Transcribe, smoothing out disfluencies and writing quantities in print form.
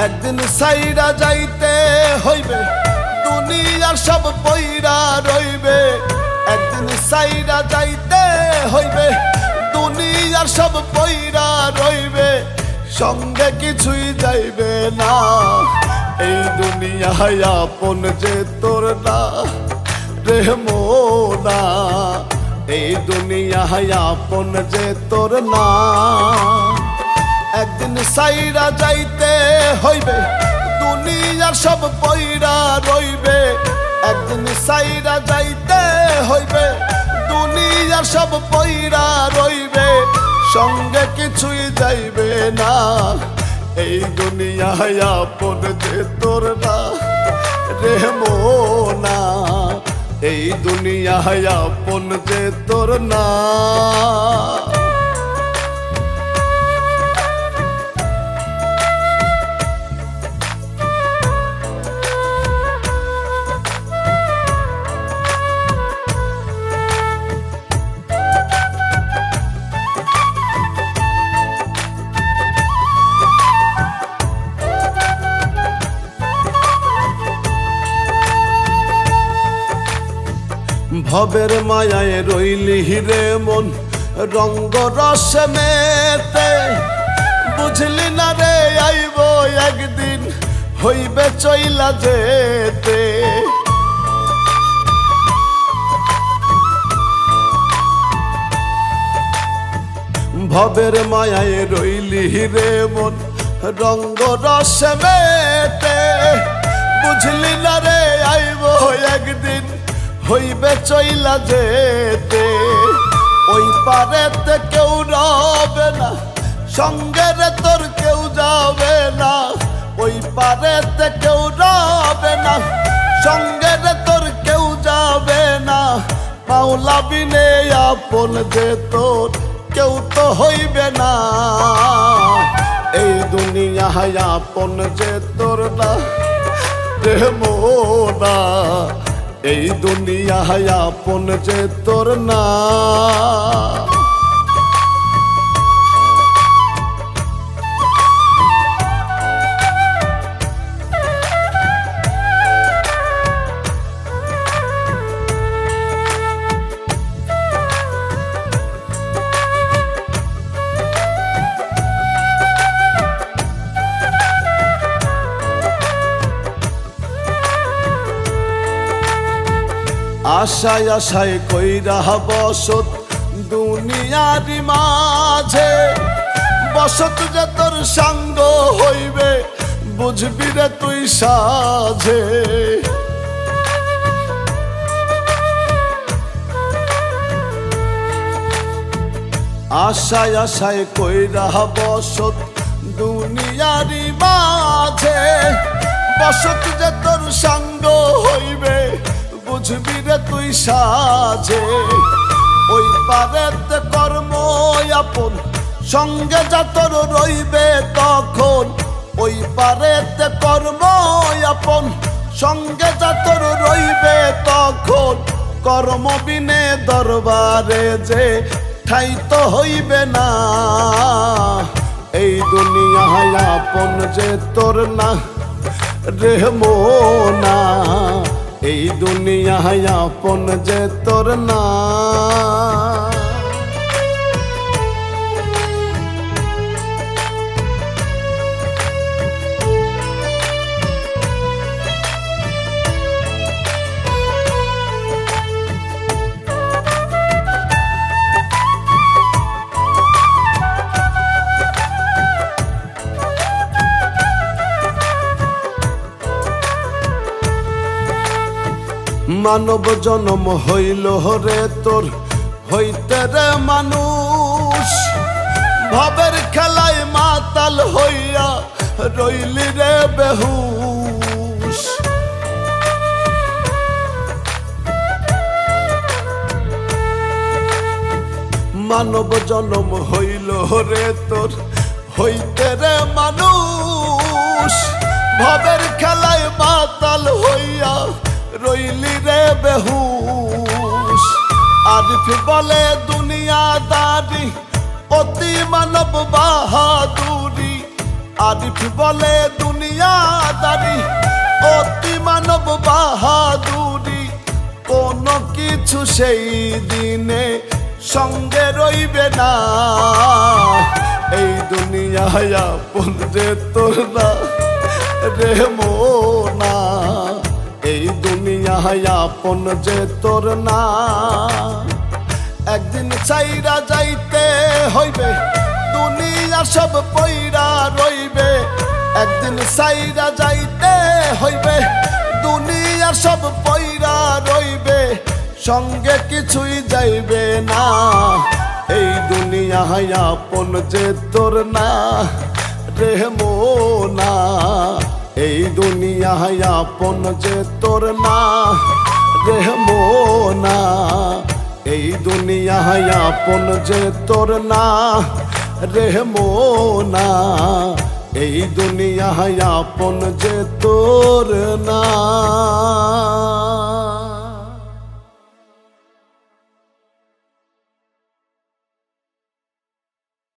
একদিন সাইরা যাইতে হইবে, দুনিয়ার সব পইরা রইবে। একদিন সাইরা যাইতে হইবে, দুনিয়ার সব পইরা রইবে। সঙ্গে কিছুই যাইবে না, এই দুনিয়ায় আপন যে তোর না রে মোনা। এই দুনিয়ায় আপন যে তোর না। একদিন সাইরা যাইতে হইবে, দুনিয়ার সব পইরা রইবে। একদিন সাইরা যাইতে হইবে, দুনিয়ার সব পইরা রইবে। সঙ্গে কিছুই যাইবে না, এই দুনিয়ায় আপন যে তোর না রে মোনা। এই দুনিয়ায় আপন যে তোর না। ভবের মায়ায় রইলি রে মন রঙ্গ রসে মেতে। বুঝলি না রে আইব একদিন হইবে চইলা যেতে। ভবের মায়ায় রইলি রে মন রঙ্গ রসে মেতে। বুঝলি না রে আইব একদিন হইবে চইলা যেতে। ওই পারেতে কেউ রবে না, সঙ্গে রে তোর কেউ যাবে না। ওই পারেতে কেউ রবে না, সঙ্গে রে তোর কেউ যাবে না। মাওলা বিনে আপন যে তোর কেউ তো হইবে না। এই দুনিয়ায় আপন যে তোর না রে মোনা। এই দুনিয়ায় আপন যে তোর না। আশায় আশায় কইরা বসত দুনিয়ারি মাঝে। বসত যে তোর সঙ্গ হইবে, বুঝবি রে তুই সাঝে। আশায় আশায় কইরা বসত দুনিয়ারি মাঝে। বসত যে তোর সঙ্গ হইবে, বুঝবি রে তুই সাঝে। ওই পারেতে কর্ম আপন, সঙ্গে যা তোর রইবে তখন। ওই পারেতে কর্ম আপন, সঙ্গে যা তোর রইবে তখন। কর্ম বিনে দরবারে যে ঠাই তো হইবে না। এই দুনিয়ায় আপন যে তোর না রে মোনা। এই দুনিয়ায় আপন যে তোর না। মানব জন্ম হইল রে তোর হইতে রে মানুষ। ভবের খেলায় মাতাল হইয়া রইলি রে বেহুশ। মানব জন্ম হইল রে তোর হইতে রে মানুষ। ভবের খেলায় মাতাল হইয়া রইলি রে বেহুশ। আরিফ বলে দুনিয়াদারি অতি মানব বাহাদুরি। আরিফ বলে দুনিয়াদারি অতি মানব বাহাদুরি, কোনো কিছু সেই দিনে সঙ্গে রইবে না। এই দুনিয়ায় আপন যে তোর না রে মোনা, এই দুনিয়ায় আপন যে তোর না। একদিন চাইরা যাইতে হইবে, দুনিয়া সব পইরা রইবে। একদিন চাইরা যাইতে হইবে, দুনিয়া সব পইরা রইবে, সঙ্গে কিছুই যাইবে না। এই দুনিয়ায় আপন যে তোর না রে মোনা, এই দুনিয়ায় আপন যে তোর না রে মোনা, এই দুনিয়ায় আপন যে তোর না রে মোনা, এই দুনিয়ায় আপন যে তোর না।